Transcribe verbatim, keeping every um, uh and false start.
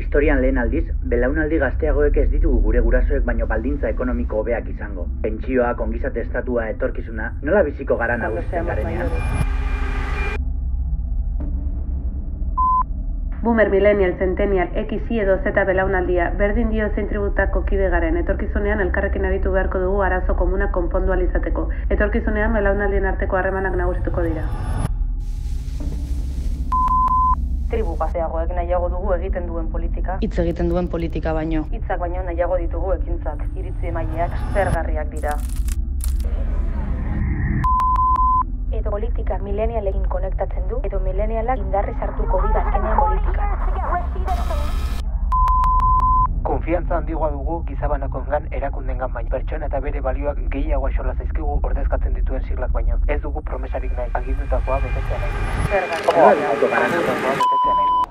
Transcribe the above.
Historian lehen aldiz, belaunaldi gazteagoek ez ditugu gure gurasoek baino baldintza ekonomiko hobeak izango. Pentsioak, ongizate estatua, etorkizuna, nola biziko gara nagusitzen garenean? Boomer, Millennial, Centennial, X, Y edo Z belaunaldia, berdin dio zein tributako kide garen, etorkizunean elkarrekin aritu beharko dugu arazo komunak konpondu ahal izateko. Etorkizunean belaunaldien arteko harremanak nagusituko dira. Tribu gazteagoek nahiago dugu egiten duen politika. Hitz egiten duen politika baino. Hitzak baino nahiago ditugu ekintzak. Iritzi emaileak zergarriak dira. Edo politika milenialekin konektatzen du, edo milenialak indarrez hartuko dira azkenean politika. Konfiantza handigoa dugu gizabanakoengan erakundengan baino. Pertsona eta bere balioak gehiago axola zaizkigu ordezkatzen dituen siglak baino. Ez dugu promesarik nahi, agindutakoa betetzea nahi. Zergarriak dira. Agindutakoa betetzea nahi dugu.